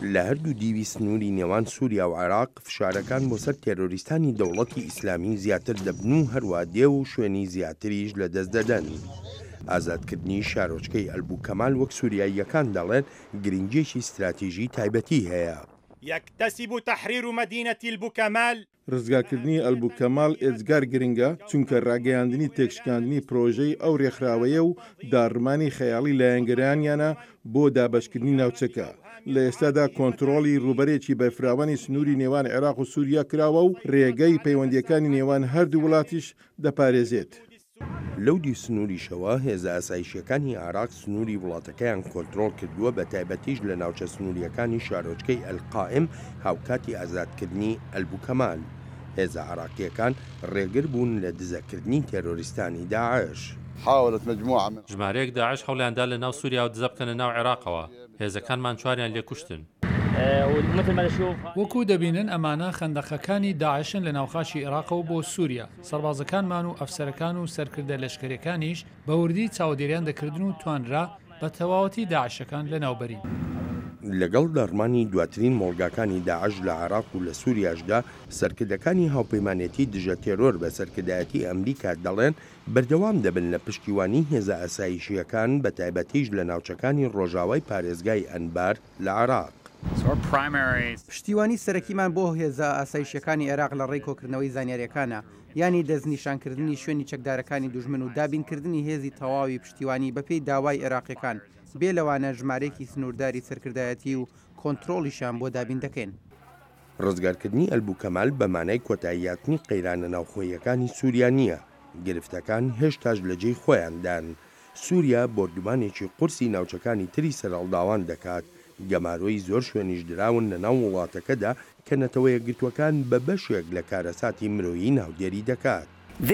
لە هەردوو دیوی سنووری نێوان سووریا و عێراق فشارەکان بۆ سەر تێرۆریستانی دەوڵەتی ئیسلامی زیاتر دەبن و هەروە دێ و شوێنی زیاتریش لە دەست دەدەن. ئازادکردنی شارۆچکەی ئەلبوو-کەمال وەک سووریاییەکان دەڵێن گرنگێکی استراتیژی تایبەتی هەیە. يكتسب تحرير مدينة البوكمال ڕزگارکردنی ئەلبوو-کەمال ئێجگار گرنگە چونکە ڕاگەیاندنی تێکشکاندنی پرۆژەی ئەو ڕێکخراوەیە و داڕمانی خەیاڵی لایەنگەرانیانە بۆ دابەشکردنی ناوچەکە. لە ئێستادا کۆنتڕۆڵی ڕوبەرێکی بەرفراوانی سنووری نێوان عێراق و سووریا کراوە و ڕێگەی پەیوەندیەکانی نێوان هەردوو وڵاتیش دەپارێزێت. لەو دی سنووریشەوە هێزە ئاسایشیەکانی عێراق سنووری وڵاتەکەیان کۆنتڕۆڵ کردووە بە تایبەتیش لە ناوچە سنووریەکانی شارۆچکەی ئەلقائم هاوکاتی ئازادکردنی ئەلبوو-کەمال. هێزە عێراقیەکان ڕێگر بوون لە دزەکردنی تێرۆریستانی داعش. ژمارەیەک داعش هەوڵیاندا لە ناو سووریا و دزە بکەنە ناو عێراقەوە. هێزەکانمان چواریان لێکوشتن. وەکو دەبینن ئەمانە خەندەقەکانی داعشن لە ناوخاشی عێراقەوە بۆ سووریا. سەربازەکانمان و ئەفسەرەکان و سەرکردە لەشکرەکانیش بە وردی چاودێریان دەکردن و توانرا بە تەواوەتی داعشەکان لە ناوبەرین. لەگەڵ دەڕمانی دواترین مۆڵگاکانی داعش لە عێراق و لە سووریاشدا سەرکردەکانی هاوپەیمانێتی دژە تێرۆر بە سەرکردایەتی ئەمریکا دەڵێن بەردەوام دەبن لە پشتیوانی هێزە ئاسایشیەکان بە تایبەتیش لە ناوچەکانی ڕۆژاوای پارێزگای ئەنبار لە عێراق. پشتیوانی سەرەکیمان بۆ هێزە ئاسایشیەکانی عێراق لە ڕێی کۆکردنەوەی زانیاریەکانە، ینی دەستنیشانکردنی شوێنی چەکدارەکانی دوژمن و دابینکردنی هێزی تەواوی پشتیوانی بەپێی داوای عێراقیەکان بێ لەوانە ژمارەیەکی سنوورداری سەرکردایەتی و کۆنتڕۆڵیشان بۆ دابین دەکەین. ڕزگارکردنی ئەلبوو-کەمال بەمانای کۆتاییاتنی قەیرانە ناوخۆییەکانی سووریا نییە. گرفتەکان هێشتاش لە جێی خۆیاندان. سووریا بۆردومانێکی قورسی ناوچەکانی تری سەرهەڵداوان دەکات. گەمارۆی زۆر شوێنیش دراون لە ناو وڵاتەکەدا کە نەتەوە یەکگرتوەکان بە بەشێک لە کارەساتی مرۆیی ناودێری دەکات.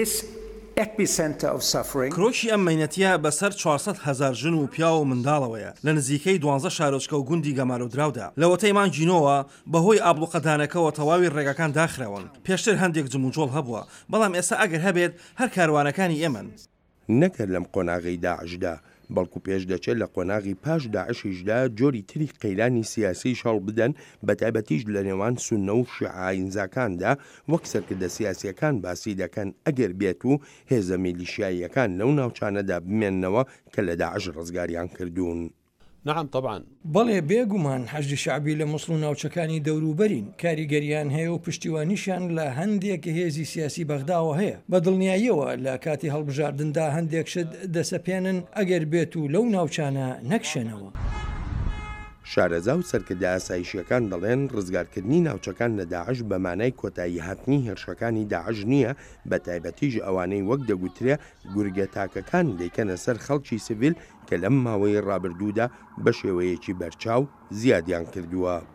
کرۆشی ئەم مەینەتیە بەسەر 400,000 ژن و پیا و منداڵەوەیە لە نزیکەی 12 شارۆچکە و گوندی گەمارۆدراودا. لە وەتەیمان جینۆوە بەهۆی ئابلوقەدانەکەەوە تەواوی ڕێگەکان داخراون. پێشتر هەندێک جموجۆڵ هەبووە، بەڵام ئێستا ئەگەر هەبێت هەر کاروانەکانی ئێمن. نەکرد لەم قۆناغی داعشدا، بەڵکو پێش دەچێت لە قۆناغی پاش داعشیشدا جۆری تری قەیرانی سیاسی شەڵ بدەن بە تایبەتیش لە نێوان سوننە و شیعاینزاکاندا وەک سەرکردە سیاسیەکان باسی دەکەن ئەگەر بێت و هێزە میلیشیاییەکان لەو ناوچانەدا بمێننەوە کە لە داعش ڕزگاریان کردوون. نعم طبعا بەڵێ بێگومان حەشدی شعبی لە موسڵ و ناوچەکانی دەوروبەرین کاریگەریان هەیە و پشتیوانیشان لە هەندێک هێزی سیاسی بەغداوە هەیە. بە دڵنیاییەوە لە کاتی هەڵبژاردندا هەندێک شت دەسەپێنن ئەگەر بێت و لەو ناوچانە نەکشێنەوە. شارەزا و سەرکردە ئاسایشیەکان دەڵێن ڕزگارکردنی ناوچەکان لە داعش بە مانای کۆتایی هاتنی هێرشەکانی داعش نییە، بە تایبەتیش ئەوانەی وەک دەگوترێ گورگە تاکەکان دەیکەنە سەر خەڵکی سیڤیل کە لەم ماوەی ڕابردوودا بە شێوەیەکی بەرچاو زیادیان کردووە.